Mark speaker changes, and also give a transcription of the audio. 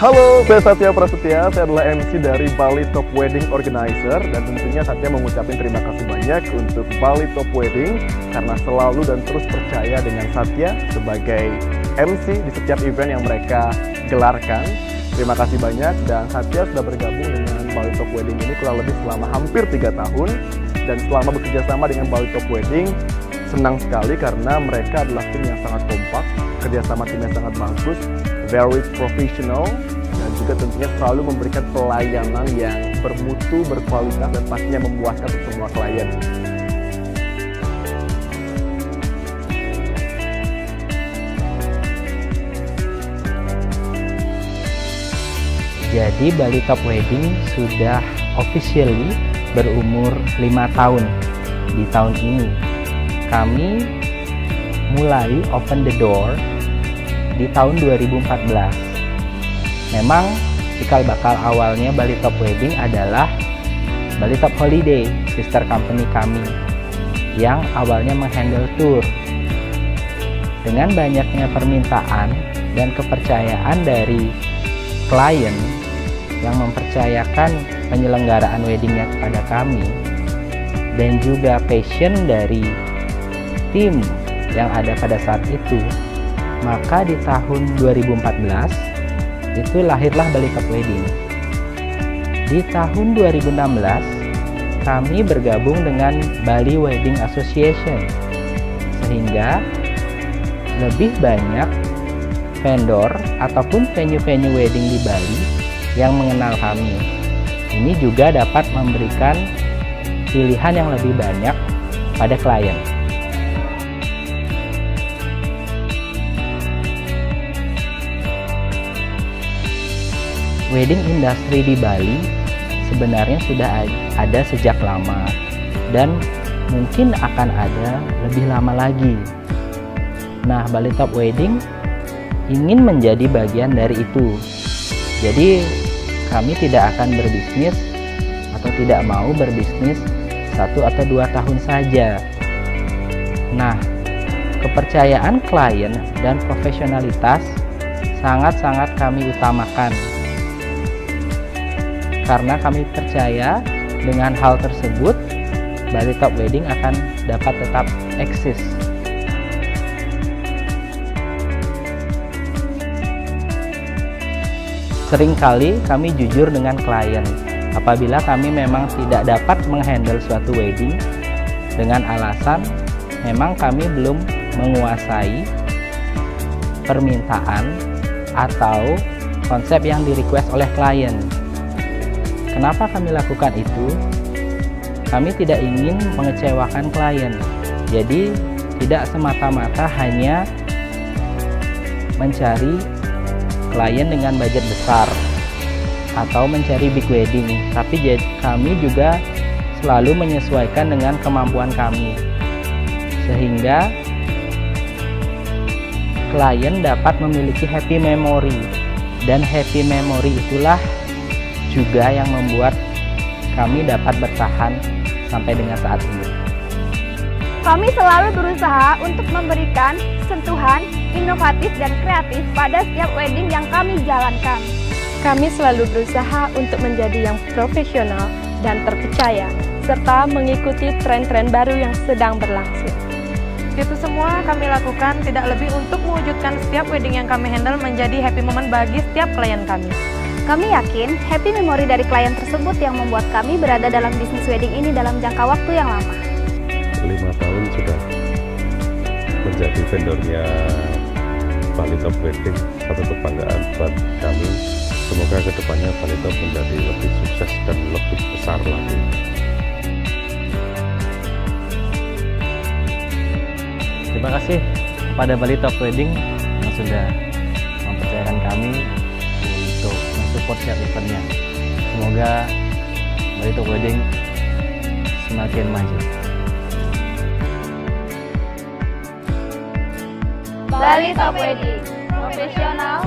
Speaker 1: Halo, saya Satya Prasetya, saya adalah MC dari Bali Top Wedding Organizer. Dan tentunya Satya mengucapkan terima kasih banyak untuk Bali Top Wedding karena selalu dan terus percaya dengan Satya sebagai MC di setiap event yang mereka gelarkan. Terima kasih banyak, dan Satya sudah bergabung dengan Bali Top Wedding ini kurang lebih selama hampir 3 tahun. Dan selama bekerja sama dengan Bali Top Wedding, senang sekali karena mereka adalah tim yang sangat kompak, kerjasama tim yang sangat bagus, very professional, dan juga tentunya selalu memberikan pelayanan yang bermutu, berkualitas, dan pastinya memuaskan untuk semua klien.
Speaker 2: Jadi Bali Top Wedding sudah officially berumur 5 tahun di tahun ini. Kami mulai open the door di tahun 2014. Memang cikal bakal awalnya Bali Top Wedding adalah Bali Top Holiday, sister company kami, yang awalnya menghandle tour. Dengan banyaknya permintaan dan kepercayaan dari klien yang mempercayakan penyelenggaraan weddingnya kepada kami, dan juga passion dari tim yang ada pada saat itu, maka di tahun 2014 itu lahirlah Bali Top Wedding. Di tahun 2016 kami bergabung dengan Bali Wedding Association, sehingga lebih banyak vendor ataupun venue-venue wedding di Bali yang mengenal kami. Ini juga dapat memberikan pilihan yang lebih banyak pada klien. Wedding industry di Bali sebenarnya sudah ada sejak lama, dan mungkin akan ada lebih lama lagi. Nah, Bali Top Wedding ingin menjadi bagian dari itu. Jadi kami tidak akan berbisnis atau tidak mau berbisnis 1 atau 2 tahun saja. Nah, kepercayaan klien dan profesionalitas sangat-sangat kami utamakan. Karena kami percaya dengan hal tersebut, Bali Top Wedding akan dapat tetap eksis. Seringkali kami jujur dengan klien apabila kami memang tidak dapat menghandle suatu wedding dengan alasan memang kami belum menguasai permintaan atau konsep yang di-request oleh klien. Kenapa kami lakukan itu? Kami tidak ingin mengecewakan klien. Jadi tidak semata-mata hanya mencari klien dengan budget besar atau mencari big wedding, tapi kami juga selalu menyesuaikan dengan kemampuan kami, sehingga klien dapat memiliki happy memory, dan happy memory itulah juga yang membuat kami dapat bertahan sampai dengan saat ini.
Speaker 3: Kami selalu berusaha untuk memberikan sentuhan inovatif dan kreatif pada setiap wedding yang kami jalankan.
Speaker 4: Kami selalu berusaha untuk menjadi yang profesional dan terpercaya, serta mengikuti tren-tren baru yang sedang berlangsung.
Speaker 5: Itu semua kami lakukan tidak lebih untuk mewujudkan setiap wedding yang kami handle menjadi happy moment bagi setiap klien kami.
Speaker 3: Kami yakin happy memory dari klien tersebut yang membuat kami berada dalam bisnis wedding ini dalam jangka waktu yang lama.
Speaker 6: 5 tahun sudah menjadi vendornya Bali Top Wedding, satu kebanggaan buat kami. Semoga kedepannya Bali Top menjadi lebih sukses dan lebih besar lagi.
Speaker 2: Terima kasih kepada Bali Top Wedding yang sudah mempercayakan kami untuk mensupport setiap eventnya. Semoga Bali Top Wedding semakin maju.
Speaker 3: Bali Top Wedding, profesional,